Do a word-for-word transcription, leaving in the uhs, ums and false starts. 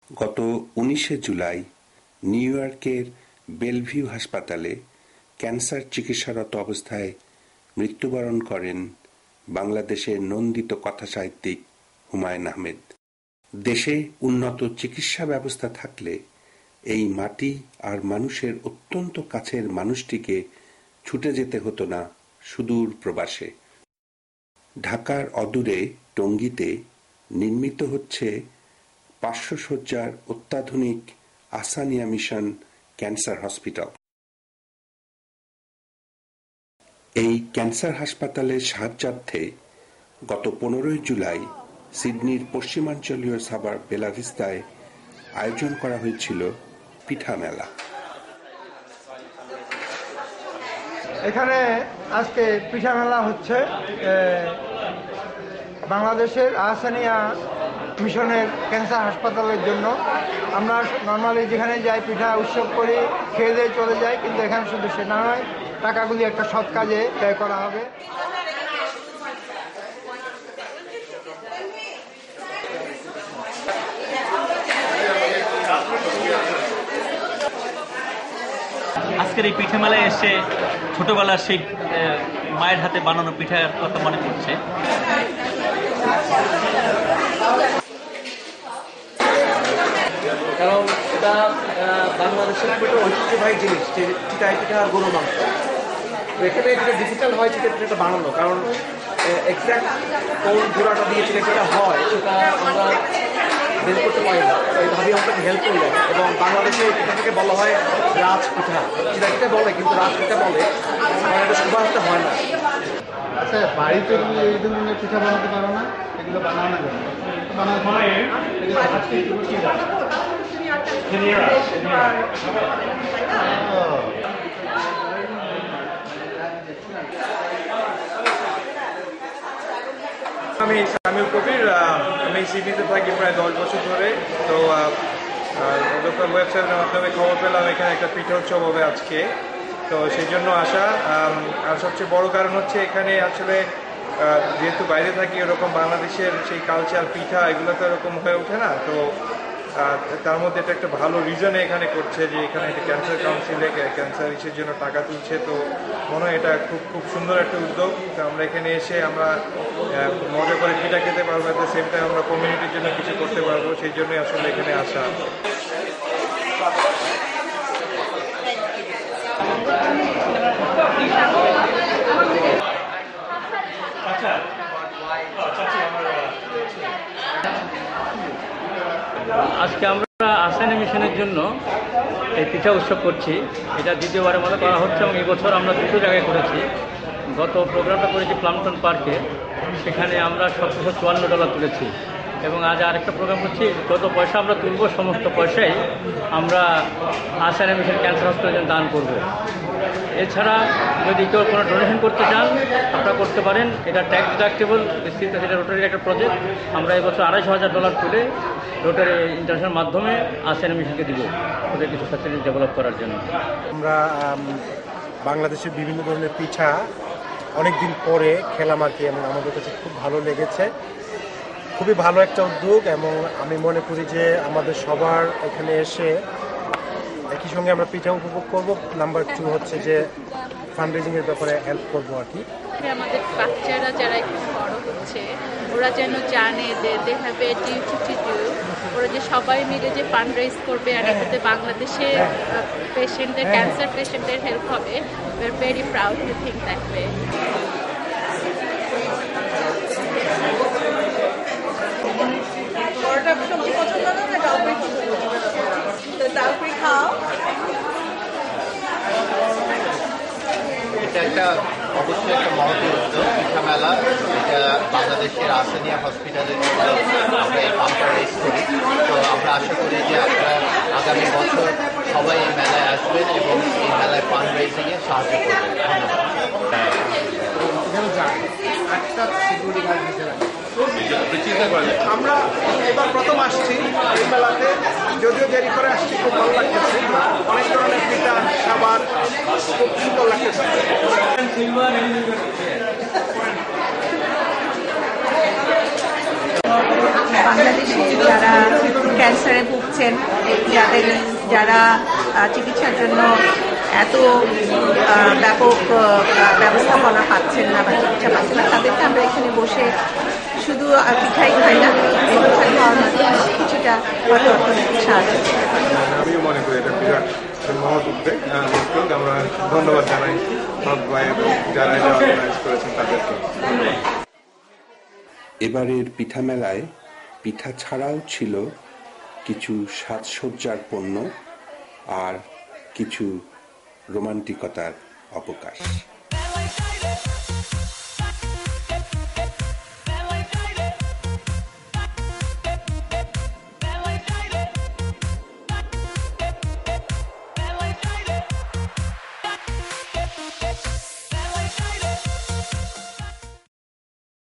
গত উনিশে জুলাই নিউ ইয়র্কের বেলভিউ হাসপাতালে ক্যান্সার চিকিৎসারত অবস্থায় মৃত্যুবরণ করেন বাংলাদেশের নন্দিত কথাসাহিত্যিক হুমায়ুন আহমেদ। দেশে উন্নত চিকিৎসা ব্যবস্থা থাকলে এই মাটি আর মানুষের অত্যন্ত কাছের মানুষটিকে ছুটে যেতে হতো না সুদূর প্রবাসে। ঢাকার অদূরে টঙ্গীতে নির্মিত হচ্ছে পাঁচশো শয্যার অত্যাধুনিক আহসানিয়া মিশন ক্যান্সার হসপিটাল। এই ক্যান্সার হাসপাতালের সাহায্যার্থে গত পনেরোই জুলাই সিডনির পশ্চিমাঞ্চলীয় সাভার বেলাভিস্তায় আয়োজন করা হয়েছিল পিঠা মেলা। এখানে আজকে পিঠা মেলা হচ্ছে বাংলাদেশের আহসানিয়া মিশনের ক্যান্সার হাসপাতালের জন্য। আমরা নর্মালি যেখানে যাই পিঠা উৎসব করি, খেয়ে দিয়ে চলে যাই, কিন্তু এখানে শুধু সেটা নয়, টাকাগুলি একটা সৎ কাজে ব্যয় করা হবে। আজকের এই পিঠা মেলায় এসে ছোটবেলার সেই মায়ের হাতে বানানো পিঠার কথা মনে পড়ছে। কারণ এটা বাংলাদেশের একটা ঐতিহ্যবাহী জিনিস, যে চিটাই পিঠা আর গরু মাংস। তো এখানে যেটা ডিজিটাল হয় চিটা পিঠাটা বানানো, কারণ এক্স্যাক্ট কোন জোড়াটা দিয়ে চিটা পিঠা হয় সেটা আমরা বের করতে পারি না। এইভাবে আমাকে হেল্প করলেন। এবং বাংলাদেশে এই পিঠাটাকে বলা হয় রাজ পিঠা। চিটা পিঠা বলে, কিন্তু রাজ পিঠা বলে, কারণ এটা সুবাসটা হয় না। আচ্ছা, বাড়িতে এই ধরনের পিঠা বানাতে পারো না? এগুলো বানানো যাবে আমি শামিল কবির, আমি সিডনিতে থাকি প্রায় দশ বছর ধরে। তো লোকাল ওয়েবসাইটের মাধ্যমে খবর পেলাম এখানে একটা পিঠা উৎসব হবে আজকে, তো সেই জন্য আসা। আর সবচেয়ে বড় কারণ হচ্ছে এখানে আসলে যেহেতু বাইরে থাকি, ওরকম বাংলাদেশের সেই কালচার পিঠা এগুলো তো এরকম হয়ে ওঠে না। তো তার মধ্যে এটা একটা ভালো রিজনে এখানে করছে, যে এখানে একটা ক্যান্সার কাউন্সিলে ক্যান্সার ইসের জন্য টাকা তুলছে। তো মনে হয় এটা খুব খুব সুন্দর একটা উদ্যোগ। তো আমরা এখানে এসে আমরা মজা করে পিঠা খেতে পারবো, এট দ্য সেম টাইম আমরা কমিউনিটির জন্য কিছু করতে পারবো, সেই জন্যই আসলে এখানে আসা। আজকে আমরা আহসানিয়া মিশনের জন্য এই পিঠা উৎসব করছি। এটা দ্বিতীয়বারের মতো করা হচ্ছে এবং এই বছর আমরা দুটো জায়গায় করেছি। গত প্রোগ্রামটা করেছি প্লামটন পার্কে, সেখানে আমরা সতেরোশো চুয়ান্ন ডলার তুলেছি। এবং আজ আরেকটা প্রোগ্রাম করছি, যত পয়সা আমরা তুলব সমস্ত পয়সাই আমরা আহসানিয়া মিশন ক্যান্সার হসপিটালে দান করব। এছাড়া যদি কেউ কোনো ডোনেশন করতে চান আপনারা করতে পারেন, এটা ট্যাক্স ডিডাক্টেবল। সেটা রোটারির একটা প্রজেক্ট। আমরা এবছর আড়াইশো হাজার ডলার তুলে রোটারি ইন্টারন্যাশনাল মাধ্যমে আহসানিয়া মিশনকে দিব, ওদের কিছু ফ্যাসিলিটি ডেভেলপ করার জন্য। আমরা বাংলাদেশের বিভিন্ন ধরনের পিঠা অনেক দিন পরে খেলাম আর কি, এবং আমাদের কাছে খুব ভালো লেগেছে। খুবই ভালো একটা উদ্যোগ, এবং আমি মনে করি যে আমাদের সবার এখানে এসে একই সঙ্গে আমরা পিঠা উপভোগ করব। নাম্বার টু হচ্ছে যে ফান্ড রেজিং এর ব্যাপারে হেল্প করবো আর কি। আমাদের বাচ্চারা যারা এখানে বড় হচ্ছে, ওরা যেন জানে যে they have a duty to do. ওরা যে সবাই মিলে যে ফান্ড রেজ করবে, আর এটাতে বাংলাদেশে পেশেন্টদের, ক্যান্সার পেশেন্টদের হেল্প হবে। We are very proud to think that way. এটা একটা অবশ্যই একটা মহৎ উদ্যোগ, পিঠা মেলা। এটা বাংলাদেশের আহসানিয়া হসপিটালের জন্য আমরা এই ফান্ডটা রেজ করি। তো আমরা আশা করি যে আপনারা আগামী বছর সবাই এই মেলায় আসবেন এবং এই মেলায় ফান্ড রেজিংয়ে সাহায্য করবেন। ধন্যবাদ। আমরা এবার প্রথম আসছি এই মেলাতে, যদিও দেরি করে আসছি, খুব ভালো লাগতেছে। অনেক ধরনের পিঠা, খাবার খুব সুন্দর লাগতেছে। বাংলাদেশে যারা ক্যান্সারে ভুগছেন, যাদের যারা চিকিৎসার জন্য এত ব্যাপক ব্যবস্থাপনা পাচ্ছেন না বা চিকিৎসা পাচ্ছেন না, তাদেরকে আমরা এখানে বসে শুধু পিঠাই খাই না, এই পিঠা খাওয়ার মাধ্যমে কিছুটা অর্থনৈতিক সাহায্য। আমিও মনে করি এটা বিরাট মহৎ উদ্যোগ। আমরা ধন্যবাদ জানাই সব ভাই যারা এটা অর্গানাইজ করেছেন তাদেরকে। এবারের পিঠা মেলায় পিঠা ছাড়াও ছিল কিছু সাজসজ্জার পণ্য আর কিছু রোমান্টিকতার অবকাশ।